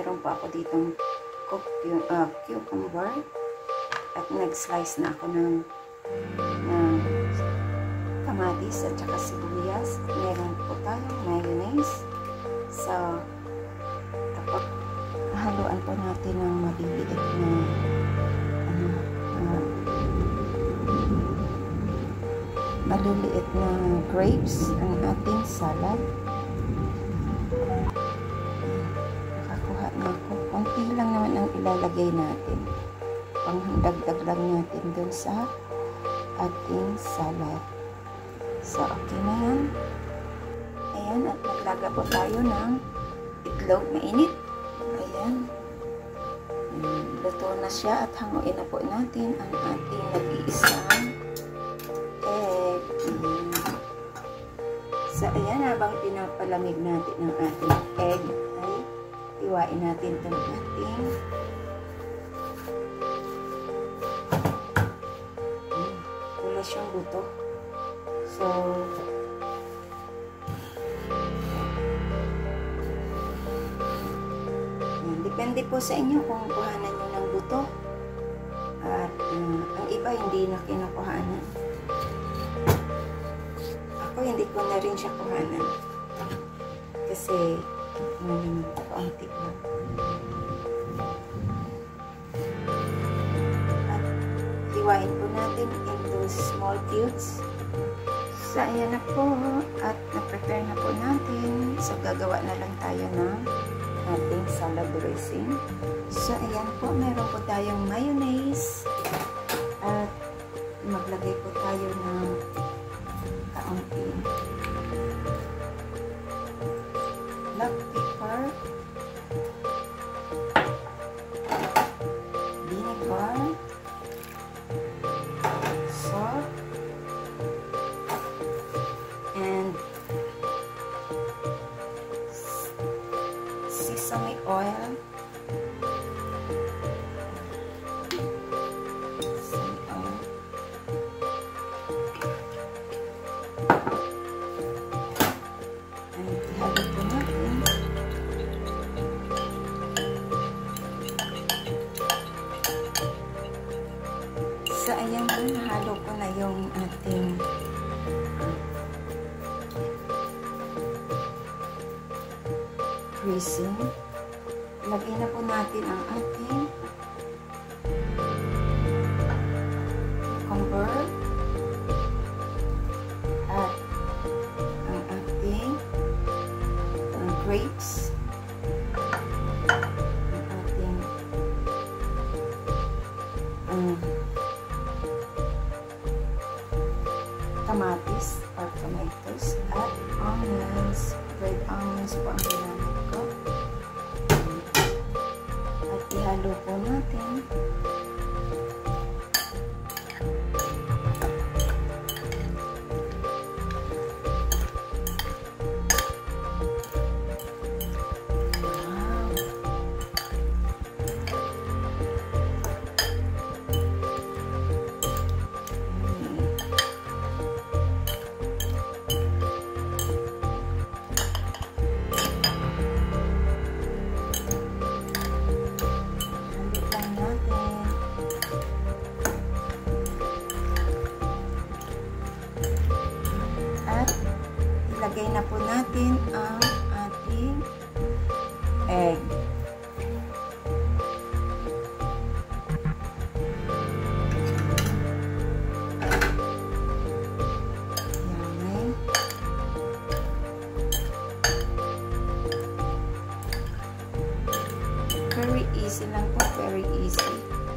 meron pa ako ditong cucumber. At nag-slice na ako ng kamatis at saka sibuyas. At meron po tayong mayonnaise. So, tapos haluan po natin ng maliliit na maliliit na grapes ang ating salad. Nakakuha na ako. Konti lang naman ang ilalagay natin. Pangdagdag lang natin dun sa ating salad. So, okay na yan. Ayan, at naglaga po tayo ng itlog na init. Ayan. Luto na siya at hanguin na po natin ang ating nag-iisang egg. So, ayan, habang pinapalamig natin ang ating egg, ay iwain natin itong ating wala siyang buto. So, depende po sa inyo kung kuhanan nyo ng buto. At ang iba hindi na kinukuhanan. Ako hindi ko na rin siya kuhanan. Kasi kaunti lang. At hiwain po natin into small cubes. So, ayan na po. At na-prepare na po natin. So, gagawa na lang tayo ng ating salad dressing. So, ayan po. Meron po tayong mayonnaise. At maglagay po tayo ng kaunting black pepper, vinegar, salt, and sesame oil. So, ayan na, nahalo ko na yung ating dressing. Lagay na po natin ang ating cucumber at ang ating grapes, ang ating kamatis or tomatoes at onions, red onions po ang ginamit ko. At ihalo po natin. Ilagay na po natin ang ating egg. Yan. Very easy lang po, very easy.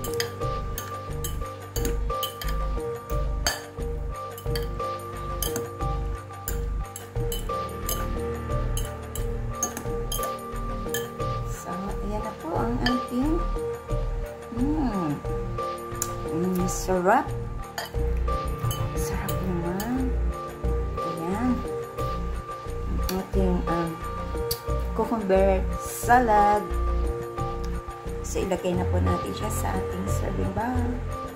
Ang ating sarap. Sarap naman. Ayan. Ang ating cucumber salad. So, ilagay na po natin siya sa ating serving bowl.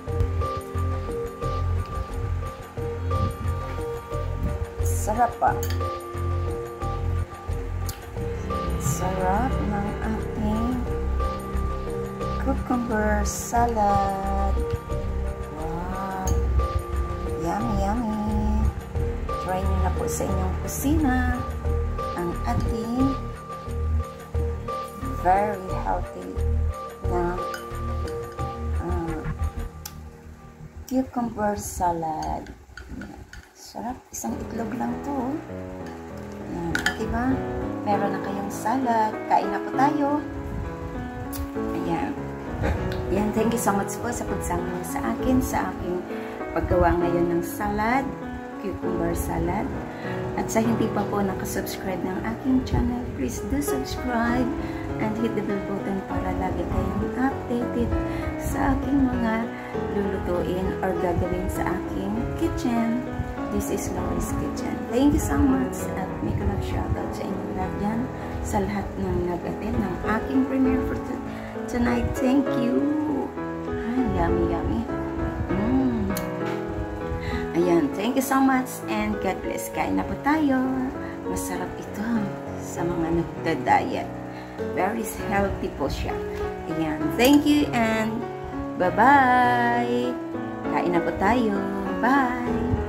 Sarap pa. Sarap ng ating cucumber salad. Wow! Yummy, yummy! Try nyo na po sa inyong kusina ang ating very healthy na cucumber salad. Sarap. Isang itlog lang to. Yan. Diba? Meron na kayong salad. Kain na po tayo. Ayan. Yan. Thank you so much po sa pagsama sa akin sa aking paggawa ngayon ng salad. Cucumber salad. At sa hindi pa po nakasubscribe ng aking channel, please do subscribe and hit the bell button para lagi kayong updated sa aking mga lulutuin or gagawin sa aking kitchen. This is Laurie's Kitchen. Thank you so much at make a shoutout sa inyo lahat dyan sa lahat ng nag-attend ng aking premiere for tonight. Thank you! Ay, yummy, yummy. Ayan, thank you so much and God bless. Kain na po tayo. Masarap ito sa mga nagda-diet. Very healthy po siya. Ayan, thank you and bye-bye. Kain na po tayo. Bye!